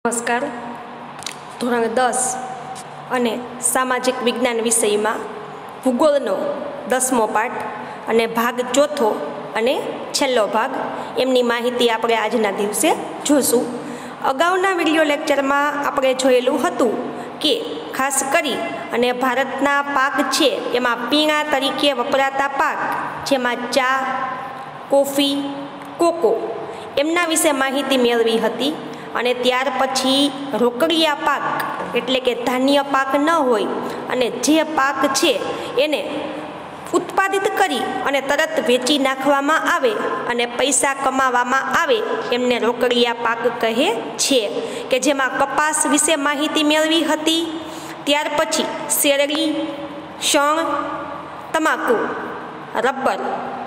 નમસ્કાર. ધોરણ 10 અને સામાજિક વિજ્ઞાન વિષયમાં ભૂગોળનો 10મો પાઠ અને ભાગ 4થો અને છેલ્લો ભાગ એમની માહિતી આપણે આજના દિવસે જોશું. અગાઉના વિડીયો લેક્ચરમાં આપણે જોયેલું હતું કે ખાસ કરી અને ભારતના પાક છે એમાં પીણા તરીકે વપરાતા પાક જેમાં ચા, કોફી, કોકો એમના વિશે માહિતી મેળવી હતી. અને ત્યાર પછી રોકડિયા પાક એટલે કે ધાન્ય પાક ન હોય અને જે પાક છે એને ઉત્પાદિત કરી અને તરત વેચી નાખવામાં આવે અને પૈસા કમાવામાં આવે એમને રોકડિયા પાક કહે છે, કે જેમાં કપાસ વિશે માહિતી મેળવી હતી. ત્યાર પછી શેરડી, શણ, તમાકુ, રબર,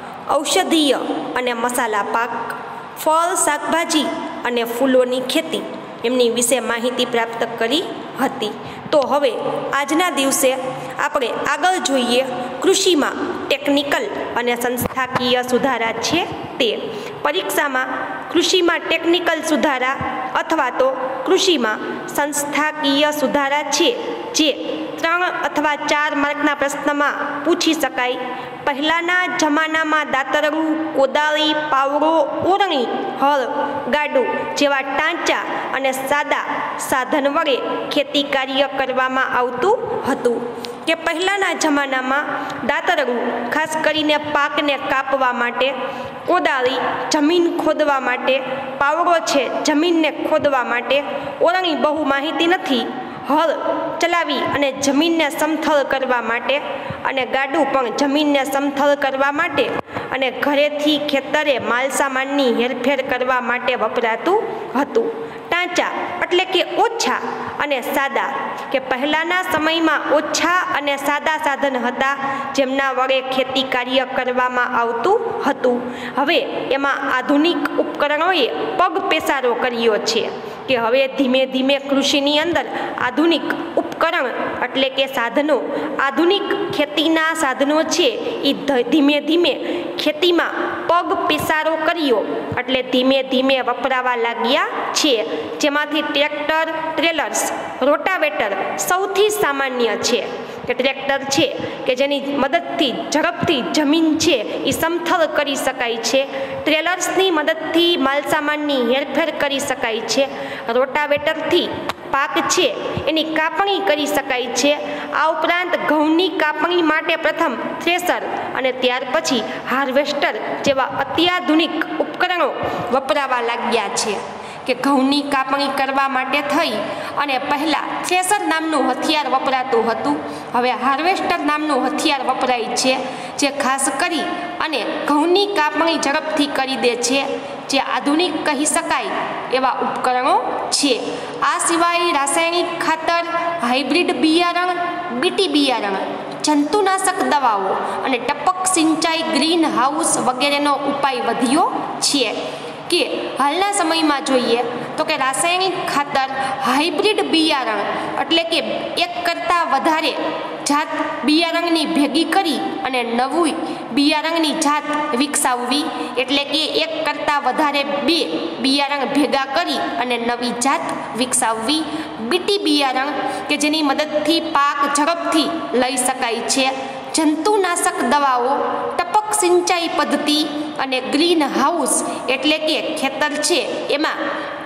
ઔષધીય અને મસાલા પાક, ફળ, શાકભાજી અને ફૂલોની ખેતી એમની વિશે માહિતી પ્રાપ્ત કરી હતી. તો હવે આજના દિવસે આપણે આગળ જોઈએ કૃષિમાં ટેકનિકલ અને સંસ્થાકીય સુધારા છે તે. પરીક્ષામાં કૃષિમાં ટેકનિકલ સુધારા અથવા તો કૃષિમાં સંસ્થાકીય સુધારા છે જે 3 અથવા 4 માર્કના પ્રશ્નમાં પૂછી શકાય. પહેલાંના જમાનામાં દાતરડું, કોદાળી, પાવડો, ઓરણી, હળ, ગાડું જેવા ટાંચા અને સાદા સાધન વડે ખેતી કાર્ય કરવામાં આવતું હતું. કે પહેલાંના જમાનામાં દાતરડું ખાસ કરીને પાકને કાપવા માટે, કોદાળી જમીન ખોદવા માટે, પાવડો છે જમીનને ખોદવા માટે, ઓરણી બહુ માહિતી નથી, હળ ચલાવી અને જમીનને સમથળ કરવા માટે, અને ગાડું પણ જમીનને સમથળ કરવા માટે અને ઘરેથી ખેતરે માલસામાનની હેરફેર કરવા માટે વપરાતું હતું. ટાંચા એટલે કે ઓછા અને સાદા, કે પહેલાંના સમયમાં ઓછા અને સાદા સાધન હતા જેમના વડે ખેતી કાર્ય કરવામાં આવતું હતું. હવે એમાં આધુનિક ઉપકરણોએ પગ પેસારો કર્યો છે, કે હવે ધીમે ધીમે કૃષિની અંદર આધુનિક ઉપકરણ એટલે કે સાધનો, આધુનિક ખેતીના સાધનો છે એ ધીમે ધીમે ખેતીમાં પગ પેસારો કર્યો એટલે ધીમે ધીમે વપરાવા લાગ્યા છે. જેમાંથી ટ્રેક્ટર, ટ્રેલર્સ, રોટાવેટર સૌથી સામાન્ય છે. કે ટ્રેક્ટર છે કે જેની મદદથી ઝડપથી જમીન છે એ સમથળ કરી શકાય છે. ટ્રેલર્સની મદદથી માલસામાનની હેરફેર કરી શકાય છે. રોટાવેટરથી પાક છે એની કાપણી કરી શકાય છે. આ ઉપરાંત ઘઉંની કાપણી માટે પ્રથમ થ્રેસર અને ત્યાર પછી હાર્વેસ્ટર જેવા અત્યાધુનિક ઉપકરણો વપરાવા લાગ્યા છે. કે ઘઉંની કાપણી કરવા માટે થઈ અને પહેલાં થ્રેસર નામનું હથિયાર વપરાતું હતું, હવે હાર્વેસ્ટર નામનું હથિયાર વપરાય છે, જે ખાસ કરી અને ઘઉંની કાપણી ઝડપથી કરી દે છે, જે આધુનિક કહી શકાય એવા ઉપકરણો છે. આ સિવાય રાસાયણિક ખાતર, હાઇબ્રિડ બિયારણ, બીટી બિયારણ, જંતુનાશક દવાઓ અને ટપક સિંચાઈ, ગ્રીન હાઉસ વગેરેનો ઉપાય વધ્યો છે. કે હાલના સમયમાં જોઈએ તો કે રાસાયણિક ખાતર, હાઇબ્રિડ બિયારણ એટલે કે એક કરતાં વધારે જાત બિયારણની ભેગી કરી અને નવું બિયારણની જાત વિકસાવવી, એટલે કે એક કરતાં વધારે 2 બિયારણ ભેગા કરી અને નવી જાત વિકસાવવી. બીટી બિયારણ કે જેની મદદથી પાક ઝડપથી લઈ શકાય છે. જંતુનાશક દવાઓ, ટપક સિંચાઈ પદ્ધતિ અને ગ્રીન હાઉસ એટલે કે ખેતર છે એમાં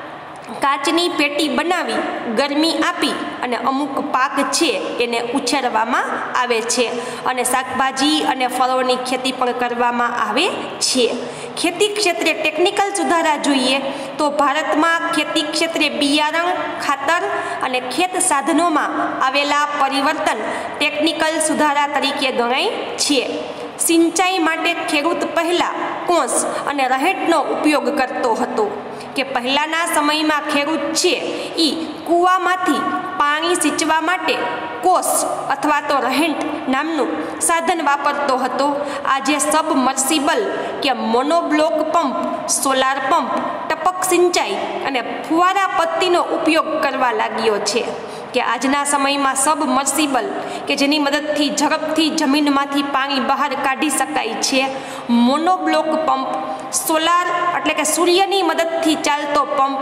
કાચની પેટી બનાવી ગરમી આપી અને અમુક પાક છે એને ઉછેરવામાં આવે છે, અને શાકભાજી અને ફળોની ખેતી પણ કરવામાં આવે છે. ખેતી ક્ષેત્રે ટેકનિકલ સુધારા જોઈએ તો ભારતમાં ખેતી ક્ષેત્રે બિયારણ, ખાતર અને ખેત સાધનોમાં આવેલા પરિવર્તન ટેકનિકલ સુધારા તરીકે ગણાય છે. સિંચાઈ માટે ખેડૂત પહેલાં કોંસ અને રહેંટનો ઉપયોગ કરતો હતો. કે પહેલાંના સમયમાં ખેડૂત છે એ કૂવામાંથી પાણી સિંચવા માટે કોસ અથવા તો રહેંટ નામનું સાધન વાપરતો હતો. આજે સબમર્સિબલ કે મોનોબ્લોક પંપ, સોલાર પંપ, ટપક સિંચાઈ અને ફુવારા પદ્ધતિનો ઉપયોગ કરવા લાગ્યો છે. કે આજના સમયમાં સબમર્સિબલ કે જેની મદદથી ઝડપથી જમીનમાંથી પાણી બહાર કાઢી શકાય છે, મોનોબ્લોક પંપ, સોલાર એટલે કે સૂર્યની મદદથી ચાલતો પંપ,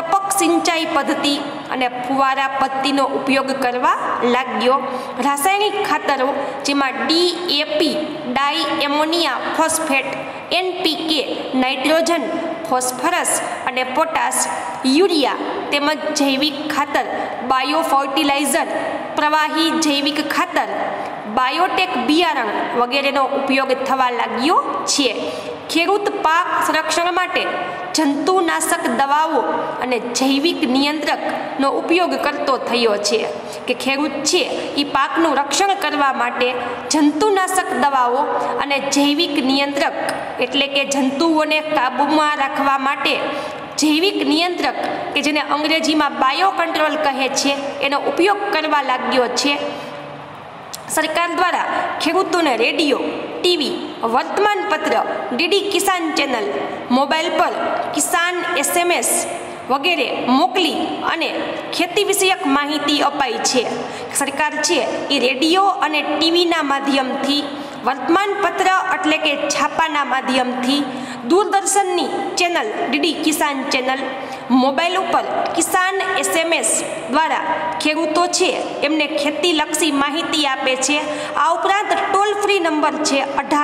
ટપક સિંચાઈ પદ્ધતિ અને ફુવારા પદ્ધતિનો ઉપયોગ કરવા લાગ્યો. રાસાયણિક ખાતરો જેમાં DAP di ammonia phosphate, NPK nitrogen, phosphorus અને પોટાશ, યુરિયા તેમજ જૈવિક ખાતર, બાયો ફર્ટિલાઇઝર, પ્રવાહી જૈવિક ખાતર, બાયોટેક બિયારણ વગેરેનો ઉપયોગ થવા લાગ્યો છે. ખેડૂત પાક સંરક્ષણ માટે જંતુનાશક દવાઓ અને જૈવિક નિયંત્રકનો ઉપયોગ કરતો થયો છે. કે ખેડૂત છે એ પાકનું રક્ષણ કરવા માટે જંતુનાશક દવાઓ અને જૈવિક નિયંત્રક એટલે કે જંતુઓને કાબૂમાં રાખવા માટે જૈવિક નિયંત્રક કે જેને અંગ્રેજીમાં બાયો કંટ્રોલ કહે છે એનો ઉપયોગ કરવા લાગ્યો છે. સરકાર દ્વારા ખેડૂતોને રેડિયો, ટીવી, વર્તમાનપત્ર, DD કિસાન ચેનલ, મોબાઈલ પર કિસાન SMS વગેરે મોકલી અને ખેતી વિષયક માહિતી અપાઈ છે. સરકાર છે એ રેડિયો અને ટીવીના માધ્યમથી, વર્તમાનપત્ર એટલે કે છાપાના માધ્યમથી, દૂરદર્શનની channel DD Kisan channel, mobile ઉપર કિસાન SMS દ્વારા ખેડૂતો છે એમને ખેતીલક્ષી માહિતી આપે છે. આ ઉપરાંત ટોલ ફ્રી નંબર છે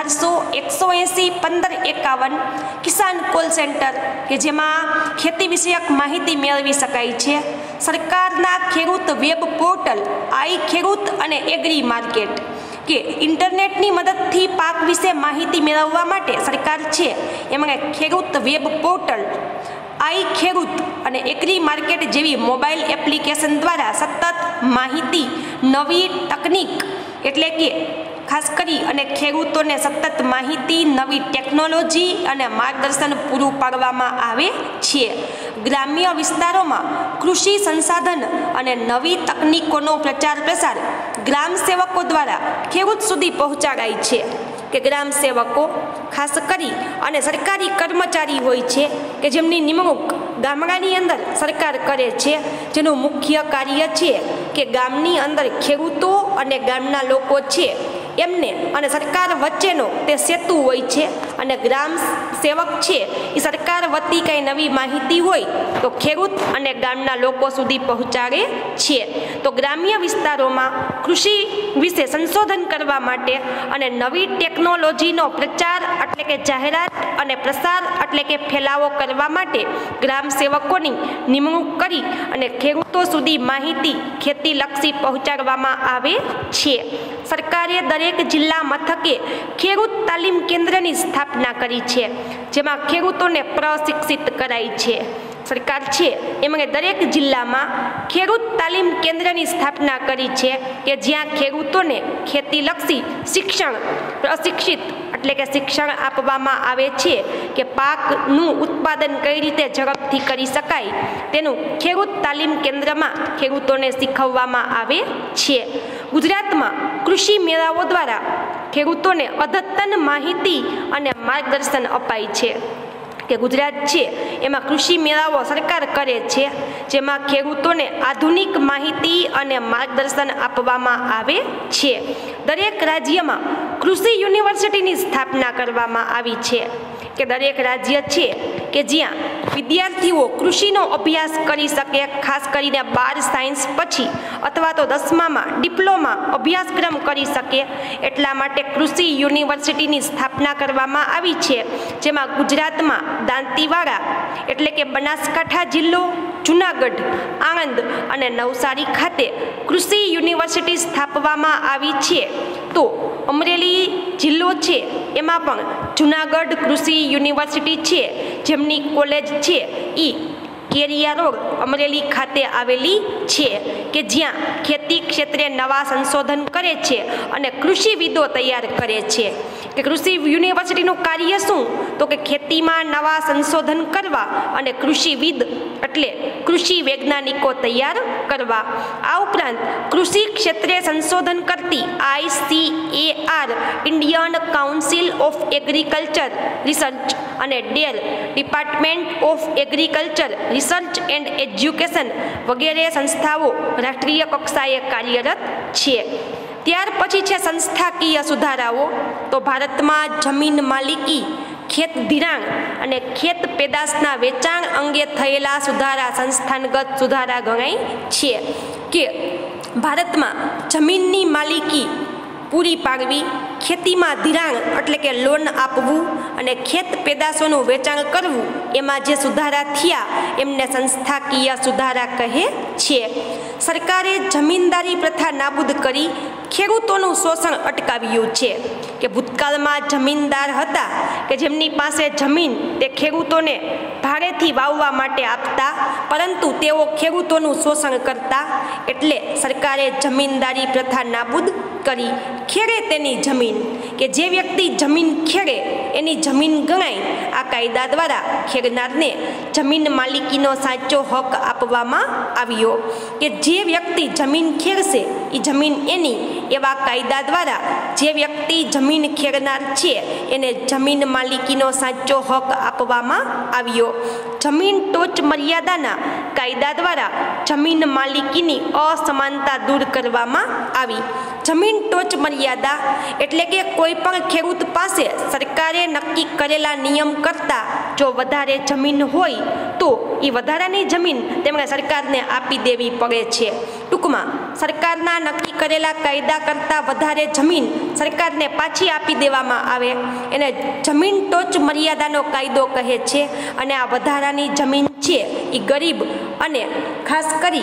1800-180-1551 કિસાન કોલ સેન્ટર કે જેમાં ખેતી વિષયક માહિતી મેળવી શકાય છે. સરકારના ખેડૂત વેબ પોર્ટલ આઈ ખેડૂત અને એગ્રી માર્કેટ કે ઇન્ટરનેટની મદદથી પાક વિશે માહિતી મેળવવા માટે સરકાર છે એમણે ખેડૂત વેબ પોર્ટલ આઈ ખેડૂત અને એગ્રી માર્કેટ જેવી મોબાઈલ એપ્લિકેશન દ્વારા સતત માહિતી, નવી તકનીક એટલે કે ખાસ કરી અને ખેડૂતોને સતત માહિતી, નવી ટેકનોલોજી અને માર્ગદર્શન પૂરું પાડવામાં આવે છે. ગ્રામ્ય વિસ્તારોમાં કૃષિ સંસાધન અને નવી તકનીકોનો પ્રચાર પ્રસાર ગ્રામ સેવકો દ્વારા ખેડૂત સુધી પહોંચાડાય છે. કે ગ્રામ સેવકો ખાસ કરી અને સરકારી કર્મચારી હોય છે કે જેમની નિમણૂક ગામડાની અંદર સરકાર કરે છે, જેનું મુખ્ય કાર્ય છે કે ગામની અંદર ખેડૂતો અને ગામના લોકો છે એમને અને સરકાર વચ્ચેનો તે સેતુ હોય છે. અને ગ્રામ સેવક છે એ સરકાર વતી કંઈ નવી માહિતી હોય તો ખેડૂત અને ગામના લોકો સુધી પહોંચાડે છે. તો ગ્રામ્ય વિસ્તારોમાં કૃષિ વિશે સંશોધન કરવા માટે અને નવી ટેકનોલોજીનો પ્રચાર એટલે કે જાહેરાત અને પ્રસાર એટલે કે ફેલાવો કરવા માટે ગ્રામ સેવકોની નિમણૂક કરી અને ખેડૂતો સુધી માહિતી ખેતીલક્ષી પહોંચાડવામાં આવે છે. સરકારે દરેક જિલ્લા મથકે ખેડૂત તાલીમ કેન્દ્રની સ્થાપના કરી છે, જેમાં ખેડૂતોને પ્રશિક્ષિત કરાય છે. સરકાર છે એમણે દરેક જિલ્લામાં ખેડૂત તાલીમ કેન્દ્રની સ્થાપના કરી છે કે જ્યાં ખેડૂતોને ખેતીલક્ષી શિક્ષણ પ્રશિક્ષિત એટલે કે શિક્ષણ આપવામાં આવે છે કે પાકનું ઉત્પાદન કઈ રીતે ઝડપથી કરી શકાય તેનું ખેડૂત તાલીમ કેન્દ્રમાં ખેડૂતોને શીખવવામાં આવે છે. ગુજરાતમાં કૃષિ મેળાઓ દ્વારા ખેડૂતોને અદ્યતન માહિતી અને માર્ગદર્શન અપાય છે. કે ગુજરાત છે એમાં કૃષિ મેળાઓ સરકાર કરે છે, જેમાં ખેડૂતોને આધુનિક માહિતી અને માર્ગદર્શન આપવામાં આવે છે. દરેક રાજ્યમાં કૃષિ યુનિવર્સિટીની સ્થાપના કરવામાં આવી છે કે દરેક રાજ્ય છે કે જ્યાં વિદ્યાર્થીઓ કૃષિનો અભ્યાસ કરી શકે, ખાસ કરીને 12 સાયન્સ પછી અથવા તો 10મામાં ડિપ્લોમા અભ્યાસક્રમ કરી શકે એટલા માટે કૃષિ યુનિવર્સિટીની સ્થાપના કરવામાં આવી છે. જેમાં ગુજરાતમાં દાંતીવાડા એટલે કે બનાસકાંઠા જિલ્લો, જુનાગઢ, આણંદ અને નવસારી ખાતે કૃષિ યુનિવર્સિટી સ્થાપવામાં આવી છે. તો અમરેલી જિલ્લો છે એમાં પણ જુનાગઢ કૃષિ યુનિવર્સિટી છે, જેમની કોલેજ છે એ કેરિયા રોડ અમરેલી ખાતે આવેલી છે કે જ્યાં ખેતી ક્ષેત્રે નવા સંશોધન કરે છે અને કૃષિવિદો તૈયાર કરે છે. કે કૃષિ યુનિવર્સિટીનું કાર્ય શું? તો કે ખેતીમાં નવા સંશોધન કરવા અને કૃષિવિદ એટલે કૃષિ વૈજ્ઞાનિકો તૈયાર કરવા. આ ઉપરાંત કૃષિ ક્ષેત્રે સંશોધન કરતી ICAR Indian council of agriculture research અને ડેલ department of agriculture research and education વગેરે સંસ્થાઓ રાષ્ટ્રીય કક્ષાએ કાર્યરત છે. ત્યાર પછી છે સંસ્થાકીય સુધારાઓ. તો ભારતમાં જમીન માલિકી ખેત ધિરાણ અને ખેત પેદાશના વેચાણ અંગે થયેલા સુધારા સંસ્થાનગત સુધારા ગણાય છે કે ભારતમાં જમીનની માલિકી પૂરી પાડવી, ખેતીમાં ધિરાણ એટલે કે લોન આપવું અને ખેત પેદાશોનું વેચાણ કરવું, એમાં જે સુધારા થયા એમને સંસ્થાકીય સુધારા કહે છે. સરકારે જમીનદારી પ્રથા નાબૂદ કરી ખેડૂતોનું શોષણ અટકાવ્યું છે કે ભૂતકાળમાં જમીનદાર હતા કે જેમની પાસે જમીન તે ખેડૂતોને ભાડેથી વાવવા માટે આપતા, પરંતુ તેઓ ખેડૂતોનું શોષણ કરતા, એટલે સરકારે જમીનદારી પ્રથા નાબૂદ કરી ખેડે તેની જમીન, કે જે વ્યક્તિ જમીન ખેડે એની જમીન ગણાય. આ કાયદા દ્વારા ખેડનારને જમીન માલિકીનો સાચો હક આપવામાં આવ્યો કે જે વ્યક્તિ જમીન ખેડશે એ જમીન એની. એવા કાયદા દ્વારા જે વ્યક્તિ જમીન ખેડનાર છે એને જમીન માલિકીનો સાચો હક આપવામાં આવ્યો. જમીન ટોચ મર્યાદાના કાયદા દ્વારા જમીન માલિકીની અસમાનતા દૂર કરવામાં આવી. જમીન ટોચ મર્યાદા એટલે કે કોઈ પણ ખેડૂત પાસે સરકારે નક્કી કરેલા નિયમ કરતાં જો વધારે જમીન હોય તો એ વધારાની જમીન તેમણે સરકારને આપી દેવી પડે છે. ટૂંકમાં સરકારના નક્કી કરેલા કાયદા કરતાં વધારે જમીન સરકારને પાછી આપી દેવામાં આવે એને જમીન ટોચ મર્યાદાનો કાયદો કહે છે. અને આ વધારાની જમીન છે એ ગરીબ અને ખાસ કરી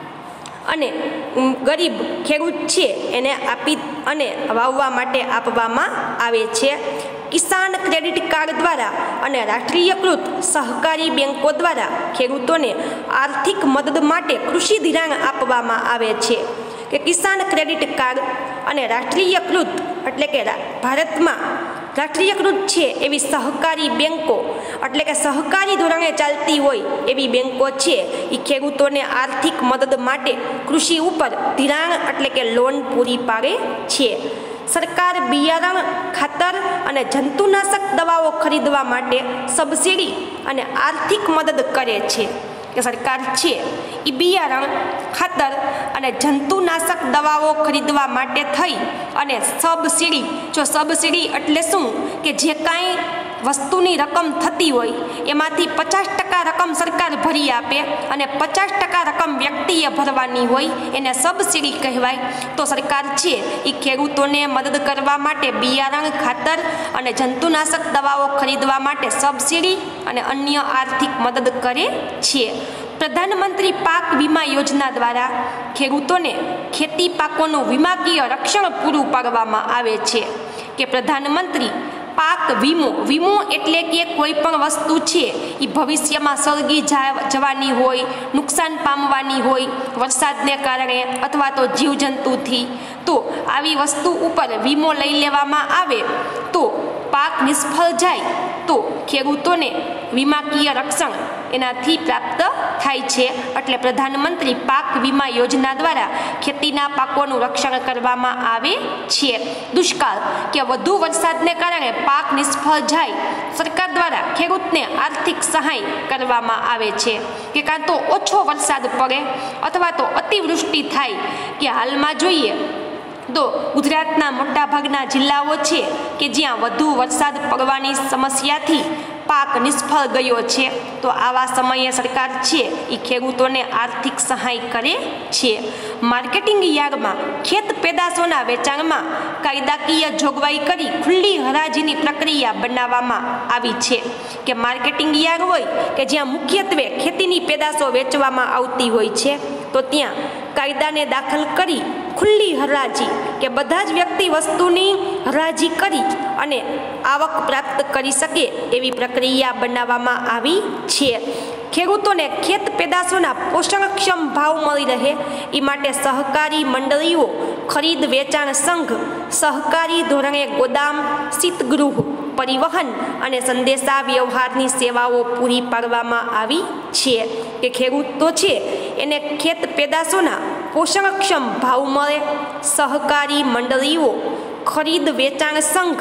અને ગરીબ ખેડૂત છે એને આપી અને વાવવા માટે આપવામાં આવે છે. કિસાન ક્રેડિટ કાર્ડ દ્વારા અને રાષ્ટ્રીયકૃત સહકારી બેંકો દ્વારા ખેડૂતોને આર્થિક મદદ માટે કૃષિ ધિરાણ આપવામાં આવે છે. કે કિસાન ક્રેડિટ કાર્ડ અને રાષ્ટ્રીયકૃત એટલે કે ભારતમાં રાષ્ટ્રીયકૃત છે એવી સહકારી બેંકો એટલે કે સહકારી ધોરણે ચાલતી હોય એવી બેંકો છે એ ખેડૂતોને આર્થિક મદદ માટે કૃષિ ઉપર ધિરાણ એટલે કે લોન પૂરી પાડે છે. સરકાર બિયારણ, ખાતર અને જંતુનાશક દવાઓ ખરીદવા માટે સબસિડી અને આર્થિક મદદ કરે છે. કે સરકાર છે એ બિયારણ, ખાતર અને જંતુનાશક દવાઓ ખરીદવા માટે થઈ અને સબસિડી, જો સબસિડી એટલે શું કે જે કાંઈ વસ્તુની રકમ થતી હોય એમાંથી 50% રકમ સરકાર ભરી આપે અને 50% રકમ વ્યક્તિએ ભરવાની હોય એને સબસિડી કહેવાય. તો સરકાર છે એ ખેડૂતોને મદદ કરવા માટે બિયારણ, ખાતર અને જંતુનાશક દવાઓ ખરીદવા માટે સબસિડી અને અન્ય આર્થિક મદદ કરે છે. પ્રધાનમંત્રી પાક વીમા યોજના દ્વારા ખેડૂતોને ખેતી પાકોનું વીમાકીય રક્ષણ પૂરું પાડવામાં આવે છે. કે પ્રધાનમંત્રી પાક વીમો એટલે કે કોઈ પણ વસ્તુ છે એ ભવિષ્યમાં સળગી જવાની હોય, નુકસાન પામવાની હોય વરસાદને કારણે અથવા તો જીવજંતુથી, તો આવી વસ્તુ ઉપર વીમો લઈ લેવામાં આવે તો પાક નિષ્ફળ જાય તો ખેડૂતોને વીમાકીય રક્ષણ એનાથી પ્રાપ્ત થાય છે. એટલે પ્રધાનમંત્રી પાક વીમા યોજના દ્વારા ખેતીના પાકોનું રક્ષણ કરવામાં આવે છે. દુષ્કાળ કે વધુ વરસાદને કારણે પાક નિષ્ફળ જાય સરકાર દ્વારા ખેડૂતને આર્થિક સહાય કરવામાં આવે છે. કે કાં તો ઓછો વરસાદ પડે અથવા તો અતિવૃષ્ટિ થાય. કે હાલમાં જોઈએ તો ગુજરાતના મોટાભાગના જિલ્લાઓ છે કે જ્યાં વધુ વરસાદ પડવાની સમસ્યાથી પાક નિષ્ફળ ગયો છે. તો આવા સમયે સરકાર છે એ ખેડૂતોને આર્થિક સહાય કરે છે. માર્કેટિંગ યાર્ડમાં ખેત પેદાશોના વેચાણમાં કાયદાકીય જોગવાઈ કરી ખુલ્લી હરાજીની પ્રક્રિયા બનાવવામાં આવી છે. કે માર્કેટિંગ યાર્ડ હોય કે જ્યાં મુખ્યત્વે ખેતીની પેદાશો વેચવામાં આવતી હોય છે તો ત્યાં કાયદાને દાખલ કરી ખુલ્લી હરાજી કે બધા જ વ્યક્તિ વસ્તુની હરાજી કરી અને આવક પ્રાપ્ત કરી શકે એવી પ્રક્રિયા બનાવવામાં આવી છે. ખેડૂતોને ખેત પેદાશોના પોષણક્ષમ ભાવ મળી રહે એ માટે સહકારી મંડળીઓ, ખરીદ વેચાણ સંઘ, સહકારી ધોરણે ગોદામ, શીતગૃહ, પરિવહન અને સંદેશા વ્યવહારની સેવાઓ પૂરી પાડવામાં આવી છે. કે ખેડૂતો છે એને ખેત પેદાશોના પોષણક્ષમ ભાવ મળે. સહકારી મંડળીઓ, ખરીદ વેચાણ સંઘ,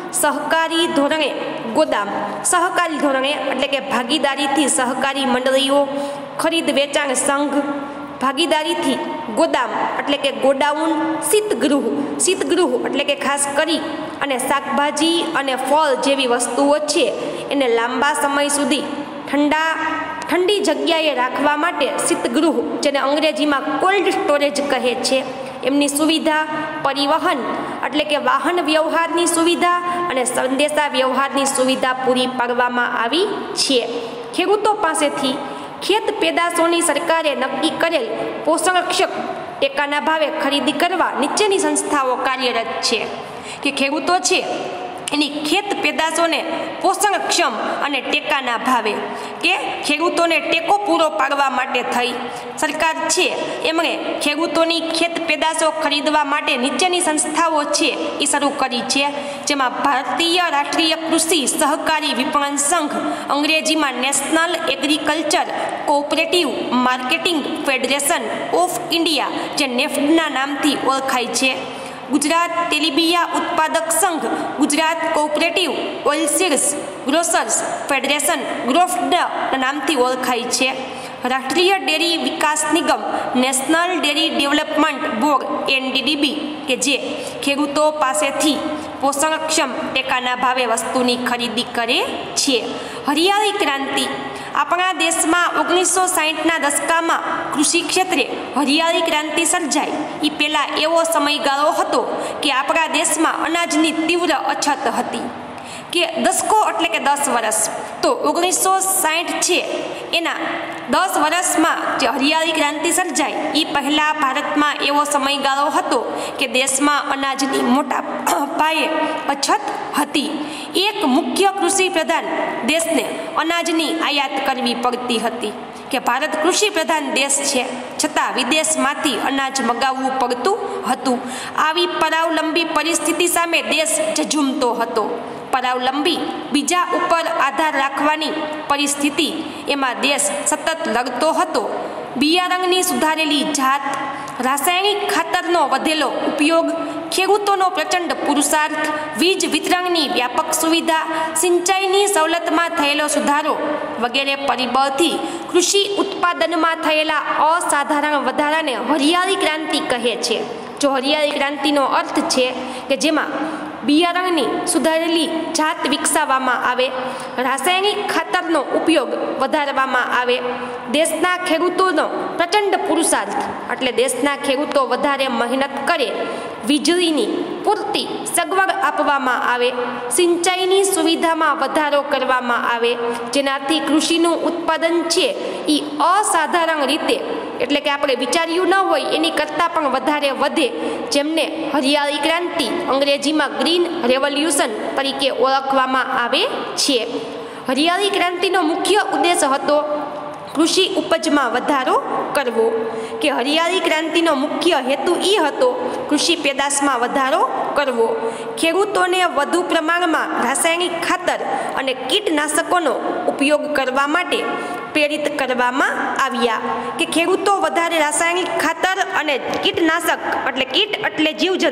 સહકારી ધોરણે ગોદામ, સહકારી ધોરણે એટલે કે ભાગીદારીથી સહકારી મંડળીઓ, ખરીદ વેચાણ સંઘ, ભાગીદારીથી ગોદામ એટલે કે ગોડાઉન, શીતગૃહ એટલે કે ખાસ કરી અને શાકભાજી અને ફળ જેવી વસ્તુઓ છે એને લાંબા સમય સુધી ઠંડી જગ્યાએ રાખવા માટે શીતગૃહ, જેને અંગ્રેજીમાં કોલ્ડ સ્ટોરેજ કહે છે, એમની સુવિધા, પરિવહન એટલે કે વાહન વ્યવહારની સુવિધા અને સંદેશા વ્યવહારની સુવિધા પૂરી પાડવામાં આવી છે. ખેડૂતો પાસેથી ખેત પેદાશોની સરકારે નક્કી કરેલ પોષણક્ષમ ટેકાના ભાવે ખરીદી કરવા નીચેની સંસ્થાઓ કાર્યરત છે. કે ખેડૂતો છે એની ખેત પેદાશોને પોષણક્ષમ અને ટેકાના ભાવે કે ખેડૂતોને ટેકો પૂરો પાડવા માટે થઈ સરકાર છે એમણે ખેડૂતોની ખેત પેદાશો ખરીદવા માટે નીચેની સંસ્થાઓ છે એ શરૂ કરી છે, જેમાં ભારતીય રાષ્ટ્રીય કૃષિ સહકારી વિપણન સંઘ, અંગ્રેજીમાં national agriculture cooperative marketing federation of India, જે નેફ્ડના નામથી ઓળખાય છે, ગુજરાત તેલીબિયા ઉત્પાદક સંઘ, Gujarat cooperative oilseeds growers federation ગ્રોફ્ડના નામથી ઓળખાય છે, રાષ્ટ્રીય ડેરી વિકાસ નિગમ, national dairy development board NDDB, કે જે ખેડૂતો પાસેથી પોષણક્ષમ ટેકાના ભાવે વસ્તુની ખરીદી કરે છે. હરિયાળી ક્રાંતિ આપણા દેશમાં 1960ના દશકામાં કૃષિ ક્ષેત્રે હરિયાળી ક્રાંતિ સર્જાઈ. એ પહેલાં એવો સમયગાળો હતો કે આપણા દેશમાં અનાજની તીવ્ર અછત હતી, કે દશકો એટલે કે 10 વર્ષ. તો 1960 છે એના 10 વર્ષમાં જે હરિયાળી ક્રાંતિ સર્જાઈ એ પહેલાં ભારતમાં એવો સમયગાળો હતો કે દેશમાં અનાજની મોટા પાયે અછત હતી. એક મુખ્ય કૃષિ પ્રધાન દેશને અનાજની આયાત કરવી પડતી હતી, કે ભારત કૃષિ પ્રધાન દેશ છે છતાં વિદેશમાંથી અનાજ મગાવવું પડતું હતું. આવી પરાવલંબી પરિસ્થિતિ સામે દેશ ઝઝૂમતો હતો. પરાવલંબી બીજા ઉપર આધાર રાખવાની પરિસ્થિતિ એમાં દેશ સતત લડતો હતો. બિયારણની સુધારેલી જાત, રાસાયણિક ખાતરનો વધેલો ઉપયોગ, ખેડૂતોનો પ્રચંડ પુરુષાર્થ, વીજ વિતરણની વ્યાપક સુવિધા, સિંચાઈની સવલતમાં થયેલો સુધારો વગેરે પરિબળથી કૃષિ ઉત્પાદનમાં થયેલા અસાધારણ વધારાને હરિયાળી ક્રાંતિ કહે છે. જો હરિયાળી ક્રાંતિનો અર્થ છે કે જેમાં બિયારણની સુધારેલી જાત વિકસાવવામાં આવે, રાસાયણિક ખાતરનો ઉપયોગ વધારવામાં આવે, દેશના ખેડૂતોનો પ્રચંડ પુરુષાર્થ એટલે દેશના ખેડૂતો વધારે મહેનત કરે, વીજળીની પૂરતી સગવડ આપવામાં આવે, સિંચાઈની સુવિધામાં વધારો કરવામાં આવે, જેનાથી કૃષિનું ઉત્પાદન છે એ અસાધારણ રીતે એટલે કે આપણે વિચાર્યું ન હોય એની કરતાં પણ વધારે વધે, જેમને હરિયાળી ક્રાંતિ અંગ્રેજીમાં ગ્રીન રેવોલ્યુશન તરીકે ઓળખવામાં આવે છે. હરિયાળી ક્રાંતિનો મુખ્ય ઉદ્દેશ હતો કૃષિ ઉપજમાં વધારો કરવો, કે હરિયાળી ક્રાંતિનો મુખ્ય હેતુ એ હતો કૃષિ પેદાશમાં વધારો કરવો, ખેડૂતોને વધુ પ્રમાણમાં રાસાયણિક ખાતર અને કીટનાશકોનો ઉપયોગ કરવા માટે પ્રેરિત કરવામાં આવ્યા, કે ખેડૂતો વધારે રાસાયણિક ખાતર અને કીટનાશક એટલે કીટ એટલે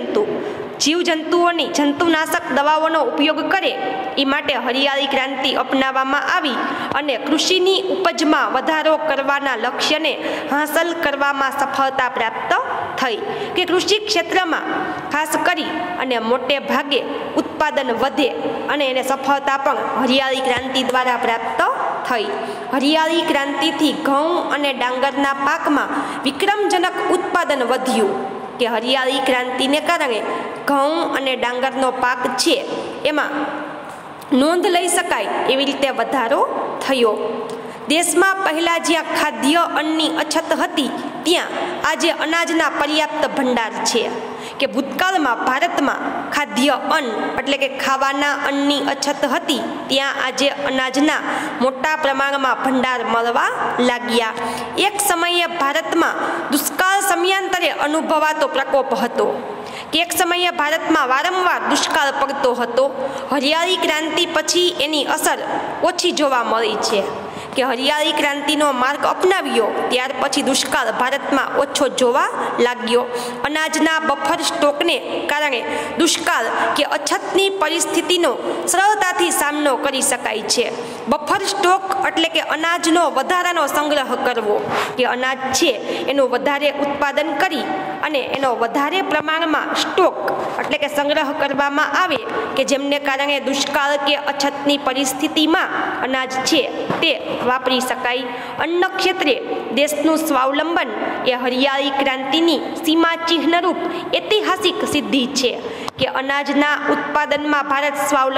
જીવજંતુઓની જંતુનાશક દવાઓનો ઉપયોગ કરે. એ માટે હરિયાળી ક્રાંતિ અપનાવવામાં આવી અને કૃષિની ઉપજમાં વધારો કરવાના લક્ષ્યને હાંસલ કરવામાં સફળતા પ્રાપ્ત થઈ, કે કૃષિ ક્ષેત્રમાં ખાસ કરી અને મોટે ભાગે ઉત્પાદન વધે અને એને સફળતા પણ હરિયાળી ક્રાંતિ દ્વારા પ્રાપ્ત થઈ. હરિયાળી ક્રાંતિથી ઘઉં અને ડાંગરના પાકમાં વિક્રમજનક ઉત્પાદન વધ્યું, કે હરિયાળી ક્રાંતિને કારણે ઘઉં અને ડાંગરનો પાક છે એમાં નોંધ લઈ શકાય એવી રીતે વધારો થયો. દેશમાં પહેલાં જ્યાં ખાદ્ય અન્નની અછત હતી ત્યાં આજે અનાજના પર્યાપ્ત ભંડાર છે, કે ભૂતકાળમાં ભારતમાં ખાદ્ય અન્ન એટલે કે ખાવાના અન્નની અછત હતી ત્યાં આજે અનાજના મોટા પ્રમાણમાં ભંડાર મળવા લાગ્યા. એક સમયે ભારતમાં દુષ્કાળ સમયાંતરે અનુભવાતો પ્રકોપ હતો, કે એક સમયે ભારતમાં વારંવાર દુષ્કાળ પડતો હતો. હરિયાળી ક્રાંતિ પછી એની અસર ઓછી જોવા મળી છે, કે હરિયાળી ક્રાંતિનો માર્ગ અપનાવ્યો ત્યાર પછી દુષ્કાળ ભારતમાં ઓછો જોવા લાગ્યો. અનાજના બફર સ્ટોકને કારણે દુષ્કાળ કે અછતની પરિસ્થિતિનો સરળતાથી સામનો કરી શકાય છે. બફર સ્ટોક એટલે કે અનાજનો વધારાનો સંગ્રહ કરવો, કે અનાજ છે એનું વધારે ઉત્પાદન કરી અને એનો વધારે પ્રમાણમાં સ્ટોક એટલે કે સંગ્રહ કરવામાં આવે કે જેમને કારણે દુષ્કાળ કે અછતની પરિસ્થિતિમાં અનાજ છે તે વાપરી શકાય. અન્ન ક્ષેત્રે દેશનું સ્વાવલંબન એ હરિયાળી ક્રાંતિની સીમા ચિહ્નરૂપ ઐતિહાસિક સિદ્ધિ છે કે અનાજના ઉત્પાદનમાં ભારત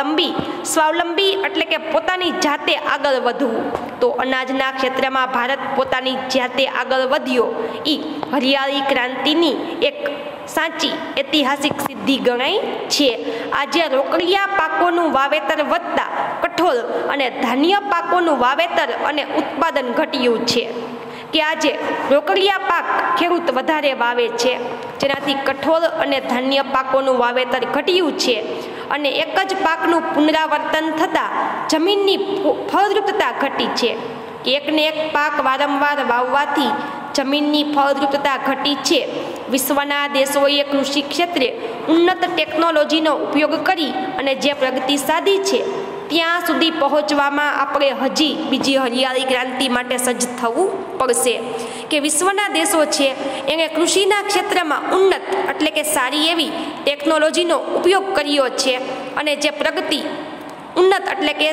સ્વાવલંબી એટલે કે પોતાની જાતે આગળ વધવું. તો અનાજના ક્ષેત્રમાં ભારત પોતાની જાતે આગળ વધ્યો એ હરિયાળી ક્રાંતિની એક સાચી ઐતિહાસિક સિદ્ધિ ગણાય છે. આજે રોકડિયા પાકોનું વાવેતર વધતા કઠોળ અને ધાન્ય પાકોનું વાવેતર અને ઉત્પાદન ઘટ્યું છે કે આજે રોકડિયા પાક ખેડૂત વધારે વાવે છે, જેનાથી કઠોળ અને ધાન્ય પાકોનું વાવેતર ઘટ્યું છે અને એક જ પાકનું પુનરાવર્તન થતાં જમીનની ફળદ્રુપતા ઘટી છે. એકને એક પાક વારંવાર વાવવાથી જમીનની ફળદ્રુપતા ઘટી છે. વિશ્વના દેશોએ કૃષિ ક્ષેત્રે ઉન્નત ટેકનોલોજીનો ઉપયોગ કરી અને જે પ્રગતિ સાધી છે ત્યાં સુધી પહોંચવામાં આપણે હજી બીજી હરિયાળી ક્રાંતિ માટે સજ્જ થવું પડશે. કે વિશ્વના દેશો છે એને કૃષિના ક્ષેત્રમાં ઉન્નત એટલે કે સારી એવી ટેકનોલોજીનો ઉપયોગ કર્યો છે અને જે પ્રગતિ ઉન્નત એટલે કે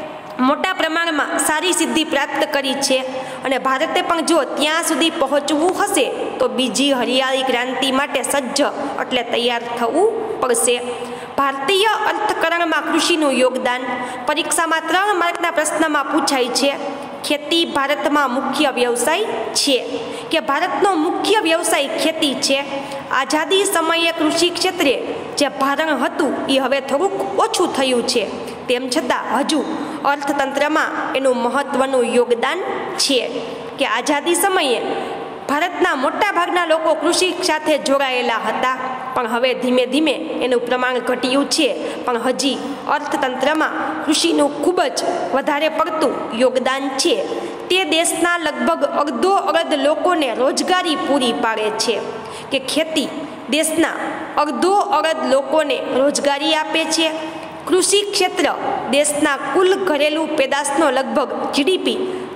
મોટા પ્રમાણમાં સારી સિદ્ધિ પ્રાપ્ત કરી છે અને ભારતે પણ જો ત્યાં સુધી પહોંચવું હશે તો બીજી હરિયાળી ક્રાંતિ માટે સજ્જ એટલે તૈયાર થવું પડશે. ભારતીય અર્થકરણમાં કૃષિનું યોગદાન પરીક્ષામાં 3 માર્કના પ્રશ્નમાં પૂછાય છે. ખેતી ભારતમાં મુખ્ય વ્યવસાય છે કે ભારતનો મુખ્ય વ્યવસાય ખેતી છે. આઝાદી સમયે કૃષિ ક્ષેત્રે જે ભારણ હતું એ હવે થોડુંક ઓછું થયું છે, તેમ છતાં હજુ અર્થતંત્રમાં એનું મહત્વનું યોગદાન છે. કે આઝાદી સમયે ભારતના મોટા ભાગના લોકો કૃષિ સાથે જોડાયેલા હતા, પણ હવે ધીમે ધીમે એનું પ્રમાણ ઘટ્યું છે, પણ હજી અર્થતંત્રમાં કૃષિનું ખૂબ જ વધારે પડતું યોગદાન છે. તે દેશના લગભગ અડધો લોકોને રોજગારી પૂરી પાડે છે. કે ખેતી દેશના અડધો લોકોને રોજગારી આપે છે. કૃષિ ક્ષેત્ર દેશના કુલ ઘરેલું પેદાશનો લગભગ જીડીપી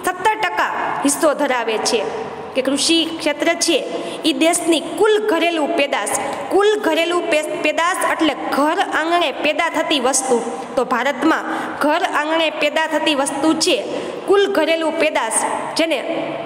17% હિસ્સો ધરાવે છે. કે કૃષિ ક્ષેત્ર છે એ દેશની કુલ ઘરેલું પેદાશ એટલે ઘર આંગણે પેદા થતી વસ્તુ. તો ભારતમાં ઘર આંગણે પેદા થતી વસ્તુ છે કુલ ઘરેલું પેદાશ, જેને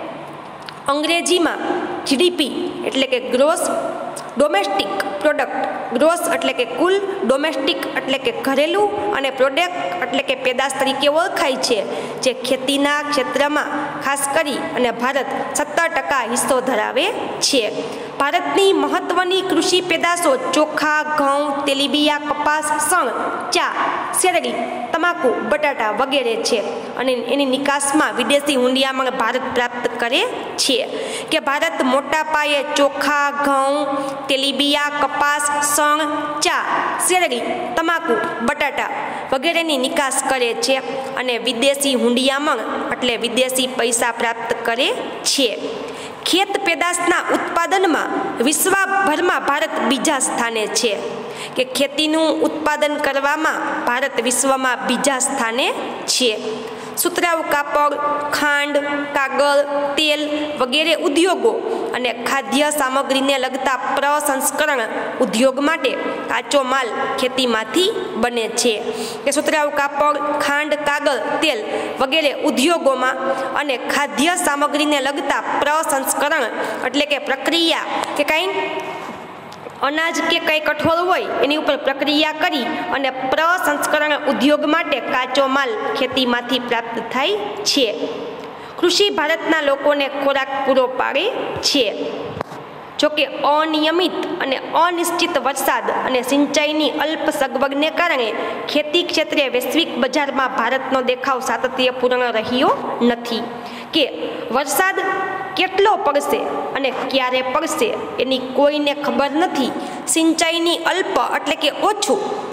અંગ્રેજીમાં જીડીપી એટલે કે ગ્રોસ ડોમેસ્ટિક પ્રોડક્ટ. ગ્રોસ એટલે કે કુલ, ડોમેસ્ટિક એટલે કે ઘરેલું અને પ્રોડક્ટ એટલે કે પેદાશ તરીકે ઓળખાય છે. જે ખેતીના ક્ષેત્રમાં ખાસ કરી અને ભારત 17% હિસ્સો ધરાવે છે. ભારતની મહત્વની કૃષિ પેદાશો ચોખા, ઘઉં, તેલીબિયા, કપાસ, શણ, ચા, શેરડી, તમાકુ, બટાટા વગેરે છે અને એની નિકાસમાં વિદેશી હુંડિયામણ ભારત પ્રાપ્ત કરે છે. કે ભારત મોટા પાયે ચોખા, ઘઉં, તેલીબિયા, કપાસ, શણ, ચા, શેરડી, તમાકુ, બટાટા વગેરેની નિકાસ કરે છે અને વિદેશી હુંડિયામણ એટલે વિદેશી પૈસા પ્રાપ્ત કરે છે. ખેત પેદાશના ઉત્પાદનમાં વિશ્વભરમાં ભારત બીજા સ્થાને છે. કે ખેતીનું ઉત્પાદન કરવામાં ભારત વિશ્વમાં બીજા સ્થાને છે. સુતરાઉ કાપડ, ખાંડ, કાગળ, તેલ વગેરે ઉદ્યોગો અને ખાદ્ય સામગ્રીને લગતા પ્રસંસ્કરણ ઉદ્યોગ માટે કાચો માલ ખેતીમાંથી બને છે. કે સુતરાઉ કાપડ, ખાંડ, કાગળ, તેલ વગેરે ઉદ્યોગોમાં અને ખાદ્ય સામગ્રીને લગતા પ્રસંસ્કરણ એટલે કે પ્રક્રિયા કે કંઈ અનાજ કે કંઈ કઠોળ હોય એની ઉપર પ્રક્રિયા કરી અને પ્રસંસ્કરણ ઉદ્યોગ માટે કાચો માલ ખેતીમાંથી પ્રાપ્ત થાય છે. કૃષિ ભારતના લોકોને ખોરાક પૂરો પાડે છે. જોકે અનિયમિત અને અનિશ્ચિત વરસાદ અને સિંચાઈની અલ્પ સગવડને કારણે ખેતી ક્ષેત્રે વૈશ્વિક બજારમાં ભારતનો દેખાવ સાતત્યપૂર્ણ રહ્યો નથી. કે વરસાદ કેટલો પડશે અને ક્યારે પડશે એની કોઈને ખબર નથી. સિંચાઈની અલ્પ એટલે કે ઓછું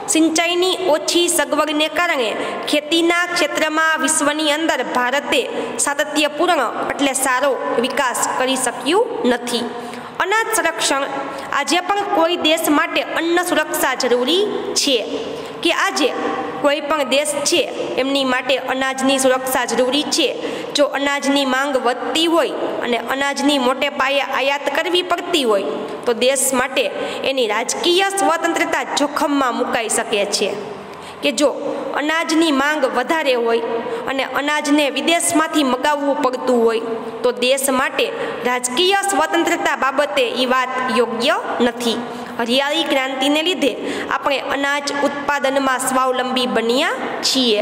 સિંચાઈની ઓછી સગવડને કારણે ખેતીના ક્ષેત્રમાં વિશ્વની અંદર ભારતે સાતત્યપૂર્ણ એટલે સારો વિકાસ કરી શક્યું નથી. અનાજ સંરક્ષણ આજે પણ કોઈ દેશ માટે અન્ન સુરક્ષા જરૂરી છે કે આજે કોઈ પણ દેશ છે એમની માટે અનાજની સુરક્ષા જરૂરી છે. જો અનાજની માંગ વધતી હોય અને અનાજની મોટે પાયે આયાત કરવી પડતી હોય તો દેશ માટે એની રાજકીય સ્વતંત્રતા જોખમમાં મુકાઈ શકે છે. કે જો અનાજની માંગ વધારે હોય અને અનાજને વિદેશમાંથી મગાવવું પડતું હોય તો દેશ માટે રાજકીય સ્વતંત્રતા બાબતે એ વાત યોગ્ય નથી. હરિયાળી ક્રાંતિને લીધે આપણે અનાજ ઉત્પાદનમાં સ્વાવલંબી બન્યા છીએ.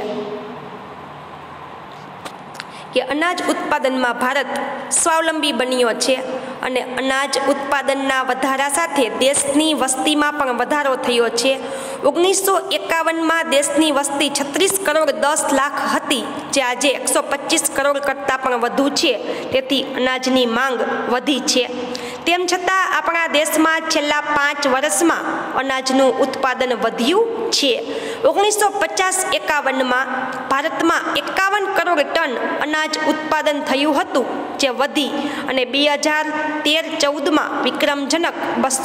કે અનાજ ઉત્પાદનમાં ભારત સ્વાવલંબી બન્યો છે અને અનાજ ઉત્પાદનના વધારા સાથે દેશની વસ્તીમાં પણ વધારો થયો છે. 1951માં દેશની વસ્તી 36 કરોડ 10 લાખ હતી, જે આજે 125 કરોડ કરતાં પણ વધુ છે. તેથી અનાજની માંગ વધી છે. તેમ છતાં આપણા દેશમાં છેલ્લા 5 વર્ષમાં અનાજનું ઉત્પાદન વધ્યું છે. 1950-51માં ભારતમાં 51 કરોડ ટન અનાજ ઉત્પાદન થયું હતું, જે વધી અને 2013-14માં વિક્રમજનક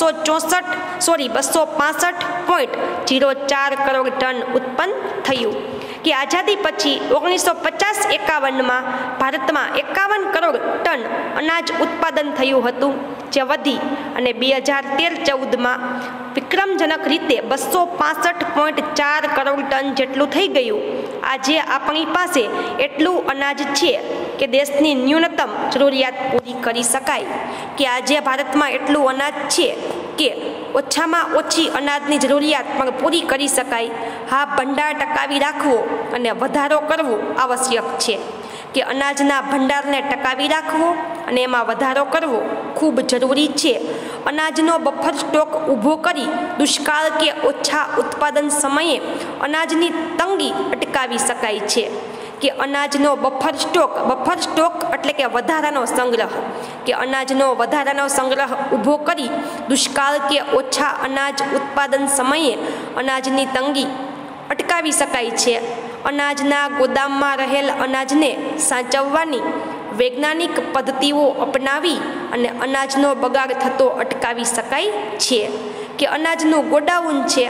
265.04 કરોડ ટન ઉત્પન્ન થયું. કે આઝાદી પછી 1950-51માં ભારતમાં 51 કરોડ ટન અનાજ ઉત્પાદન થયું હતું, જે વધી અને 2013-14માં વિક્રમજનક રીતે 265.4 કરોડ ટન જેટલું થઈ ગયું. આજે આપણી પાસે એટલું અનાજ છે કે દેશની ન્યૂનતમ જરૂરિયાત પૂરી કરી શકાય. કે આજે ભારતમાં એટલું અનાજ છે કે ઓછામાં ઓછી અનાજની જરૂરિયાત પણ પૂરી કરી શકાય. હા, ભંડાર ટકાવી રાખવો અને વધારો કરવો આવશ્યક છે. કે અનાજના ભંડારને ટકાવી રાખવો અને એમાં વધારો કરવો ખૂબ જરૂરી છે. અનાજનો બફર સ્ટોક ઊભો કરી દુષ્કાળ કે ઓછા ઉત્પાદન સમયે અનાજની તંગી અટકાવી શકાય છે. કે અનાજનો બફર સ્ટોક એટલે કે વધારાનો સંગ્રહ. કે અનાજનો વધારાનો સંગ્રહ ઊભો કરી દુષ્કાળ કે ઓછા અનાજ ઉત્પાદન સમયે અનાજની તંગી અટકાવી શકાય છે. અનાજના ગોદામમાં રહેલ અનાજને સાચવવાની વૈજ્ઞાનિક પદ્ધતિઓ અપનાવી અને અનાજનો બગાડ થતો અટકાવી શકાય છે. કે અનાજનું ગોડાઉન છે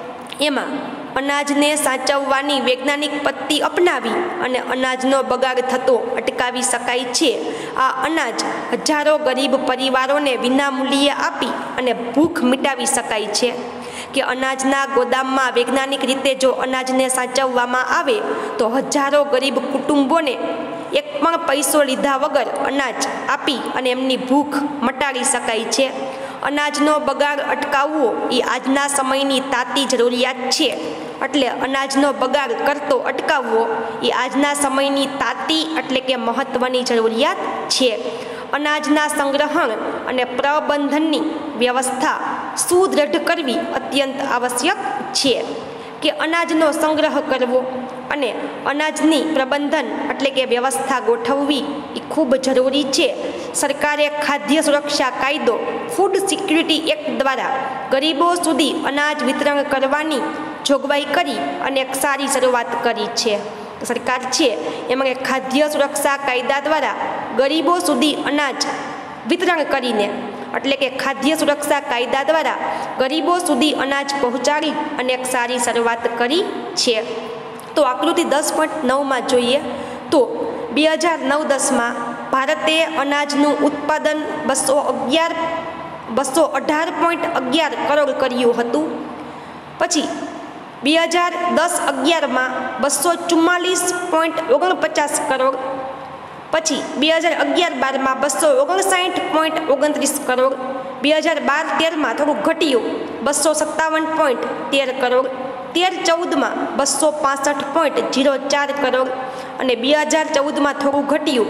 એમાં અનાજને સાચવવાની વૈજ્ઞાનિક પદ્ધતિ અપનાવી અને અનાજનો બગાડ થતો અટકાવી શકાય છે. આ અનાજ હજારો ગરીબ પરિવારોને વિનામૂલ્યે આપી અને ભૂખ મિટાવી શકાય છે. કે અનાજના ગોદામમાં વૈજ્ઞાનિક રીતે જો અનાજને સાચવવામાં આવે તો હજારો ગરીબ કુટુંબોને એક પણ પૈસો લીધા વગર અનાજ આપી અને એમની ભૂખ મટાડી શકાય છે. અનાજનો બગાડ અટકાવવો એ આજના સમયની તાતી જરૂરિયાત છે. એટલે અનાજનો બગાડ કરતો અટકાવવો એ આજના સમયની તાતી એટલે કે મહત્ત્વની જરૂરિયાત છે. અનાજના સંગ્રહણ અને પ્રબંધનની વ્યવસ્થા સુદૃઢ કરવી અત્યંત આવશ્યક છે. કે અનાજનો સંગ્રહ કરવો અને અનાજની પ્રબંધન એટલે કે વ્યવસ્થા ગોઠવવી એ ખૂબ જરૂરી છે. સરકારે ખાદ્ય સુરક્ષા કાયદો ફૂડ સિક્યુરિટી એક્ટ દ્વારા ગરીબો સુધી અનાજ વિતરણ કરવાની જોગવાઈ કરી અને એક સારી શરૂઆત કરી છે. સરકાર છે એમણે ખાદ્ય સુરક્ષા કાયદા દ્વારા ગરીબો સુધી અનાજ વિતરણ કરીને એટલે કે ખાદ્ય સુરક્ષા કાયદા દ્વારા ગરીબો સુધી અનાજ પહોંચાડી અને એક સારી શરૂઆત કરી છે. તો આકૃતિ 10.9માં જોઈએ તો 2009-10માં ભારતે અનાજનું ઉત્પાદન 218.11 કરોડ કર્યું હતું. પછી 2010-11માં 244.49 કરોડ. પછી 2011-12માં 259.29 કરોડ. 2012-13માં થોડું ઘટ્યું 257.13 કરોડ. 13-14માં 265.04 કરોડ અને 2014માં થોડું ઘટ્યું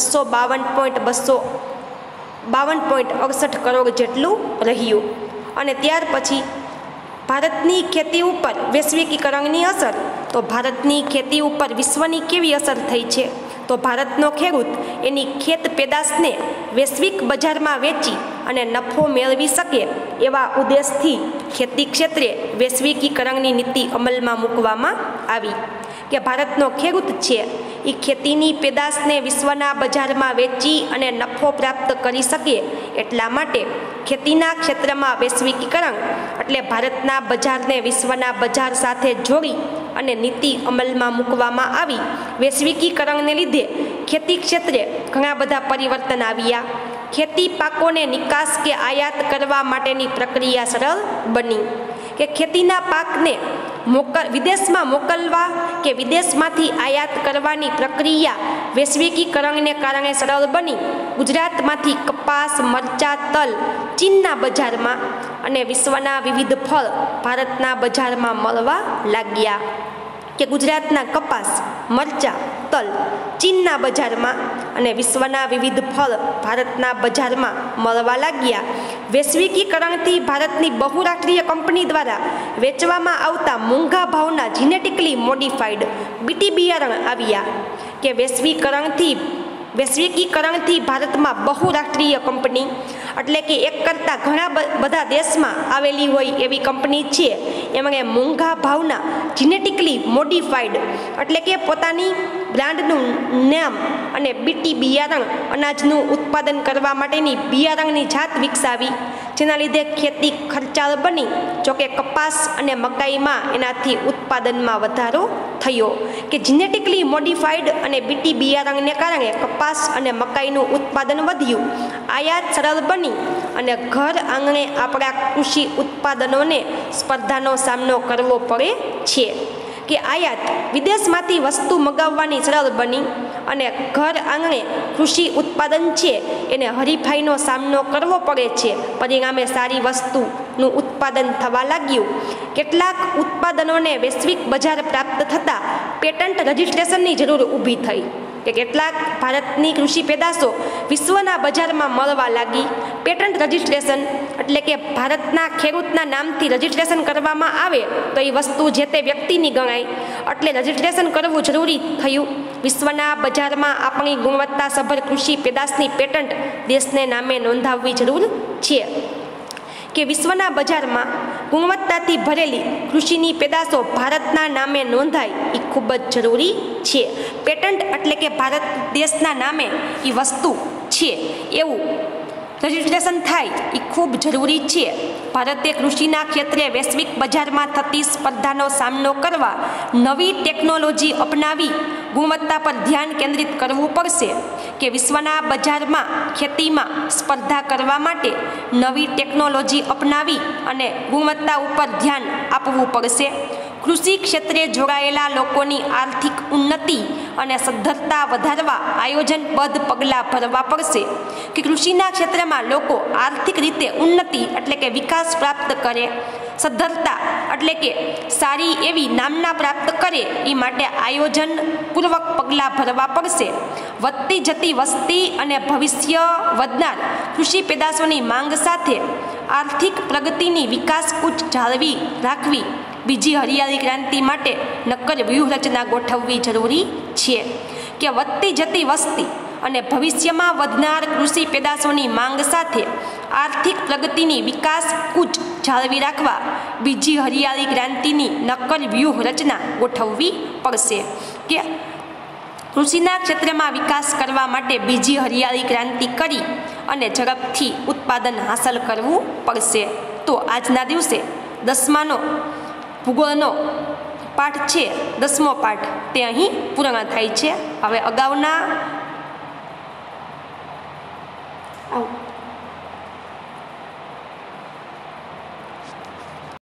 252.68 કરોડ જેટલું રહ્યું. અને ત્યાર પછી ભારતની ખેતી ઉપર વૈશ્વિકીકરણની અસર. તો ભારતની ખેતી ઉપર વિશ્વની કેવી અસર થઈ છે? તો ભારતનો ખેડૂત એની ખેત પેદાશને વૈશ્વિક બજારમાં વેચી અને નફો મેળવી શકે એવા ઉદ્દેશથી ખેતી ક્ષેત્રે વૈશ્વિકીકરણની નીતિ અમલમાં મૂકવામાં આવી કે ભારતનો ખેડૂત છે એ ખેતીની પેદાશને વિશ્વના બજારમાં વેચી અને નફો પ્રાપ્ત કરી શકે એટલા માટે ખેતીના ક્ષેત્રમાં વૈશ્વિકીકરણ એટલે ભારતના બજારને વિશ્વના બજાર સાથે જોડી અને નીતિ અમલમાં મૂકવામાં આવી। વૈશ્વિકીકરણને લીધે ખેતી ક્ષેત્રે ઘણા બધા પરિવર્તન આવ્યા। ખેતી પાકોને નિકાસ કે આયાત કરવા માટેની પ્રક્રિયા સરળ બની કે ખેતીના પાકને વિદેશમાં મોકલવા કે વિદેશમાંથી આયાત કરવાની પ્રક્રિયા વૈશ્વિકીકરણને કારણે સરળ બની। ગુજરાતમાંથી કપાસ, મરચાં, તલ ચીનના બજારમાં અને વિશ્વના વિવિધ ફળ ભારતના બજારમાં મળવા લાગ્યા કે ગુજરાતના કપાસ, મરચાં, તલ ચીનના બજારમાં અને વિશ્વના વિવિધ ફળ ભારતના બજારમાં મળવા લાગ્યા। વૈશ્વિકીકરણથી ભારતની બહુરાષ્ટ્રીય કંપની દ્વારા વેચવામાં આવતા મોંઘા ભાવના જીનેટિકલી મોડિફાઈડ બીટી બિયારણ આવ્યા કે વૈશ્વિકીકરણથી ભારતમાં બહુરાષ્ટ્રીય કંપની એટલે કે એક કરતાં ઘણા બધા દેશમાં આવેલી હોય એવી કંપની છે એમણે મોંઘા ભાવના જીનેટિકલી મોડિફાઈડ એટલે કે પોતાની બ્રાન્ડનું નામ અને બીટી બિયારણ અનાજનું ઉત્પાદન કરવા માટેની બિયારણની જાત વિકસાવી જેના લીધે ખેતી ખર્ચાળ બની। જોકે કપાસ અને મકાઈમાં એનાથી ઉત્પાદનમાં વધારો થયો કે જીનેટિકલી મોડિફાઈડ અને બીટી બિયારણને કારણે કપાસ અને મકાઈનું ઉત્પાદન વધ્યું, આયાત સરળ બની અને ઘર આંગણે આપણા કૃષિ ઉત્પાદનોને સ્પર્ધાનો સામનો કરવો પડે છે કે આયાત વિદેશમાંથી વસ્તુ મગાવવાની સરળ બની અને ઘર આંગણે કૃષિ ઉત્પાદન છે એને હરીફાઈનો સામનો કરવો પડે છે, પરિણામે સારી વસ્તુનું ઉત્પાદન થવા લાગ્યું। કેટલાક ઉત્પાદનોને વૈશ્વિક બજાર પ્રાપ્ત થતાં પેટન્ટ રજિસ્ટ્રેશનની જરૂર ઊભી થઈ કે કેટલાક ભારતની કૃષિ પેદાશો વિશ્વના બજારમાં મળવા લાગી। પેટન્ટ રજિસ્ટ્રેશન એટલે કે ભારતના ખેડૂતના નામથી રજિસ્ટ્રેશન કરવામાં આવે તો એ વસ્તુ જે તે વ્યક્તિની ગણાય એટલે રજિસ્ટ્રેશન કરવું જરૂરી થયું। વિશ્વના બજારમાં આપણી ગુણવત્તાસભર કૃષિ પેદાશની પેટન્ટ દેશને નામે નોંધાવવી જરૂર છે કે વિશ્વના બજારમાં ગુણવત્તાથી ભરેલી કૃષિની પેદાશો ભારતના નામે નોંધાય એ ખૂબ જ જરૂરી છે। પેટન્ટ એટલે કે ભારત દેશના નામે એ વસ્તુ છે એવું રજિસ્ટ્રેશન થાય એ ખૂબ જરૂરી છે। ભારતે કૃષિના ક્ષેત્રે વૈશ્વિક બજારમાં થતી સ્પર્ધાનો સામનો કરવા નવી ટેકનોલોજી અપનાવી ગુણવત્તા પર ધ્યાન કેન્દ્રિત કરવું પડશે કે વિશ્વના બજારમાં ખેતીમાં સ્પર્ધા કરવા માટે નવી ટેકનોલોજી અપનાવી અને ગુણવત્તા ઉપર ધ્યાન આપવું પડશે। કૃષિ ક્ષેત્રે જોડાયેલા લોકોની આર્થિક ઉન્નતિ અને સદ્ધરતા વધારવા આયોજનબદ્ધ પગલાં ભરવા પડશે કે કૃષિના ક્ષેત્રમાં લોકો આર્થિક રીતે ઉન્નતિ એટલે કે વિકાસ પ્રાપ્ત કરે, સદ્ધરતા એટલે કે સારી એવી નામના પ્રાપ્ત કરે એ માટે આયોજનપૂર્વક પગલાં ભરવા પડશે। વધતી જતી વસ્તી અને ભવિષ્ય વધનાર કૃષિ પેદાશોની માંગ સાથે આર્થિક પ્રગતિની વિકાસ કૂચ જાળવી રાખવી બીજી હરિયાળી ક્રાંતિ માટે નક્કર વ્યૂહરચના ગોઠવવી જરૂરી છે કે વધતી જતી વસ્તી અને ભવિષ્યમાં વધનાર કૃષિ પેદાશોની માંગ સાથે આર્થિક પ્રગતિની વિકાસ કૂચ જાળવી રાખવા બીજી હરિયાળી ક્રાંતિની નક્કર વ્યૂહરચના ગોઠવવી પડશે કે કૃષિના ક્ષેત્રમાં વિકાસ કરવા માટે બીજી હરિયાળી ક્રાંતિ કરી અને ઝડપથી ઉત્પાદન હાંસલ કરવું પડશે। તો આજના દિવસે 10માનો ભૂગોળનો પાઠ છે, 10મો પાઠ તે અહીં પૂર્ણ થાય છે। હવે અગાઉના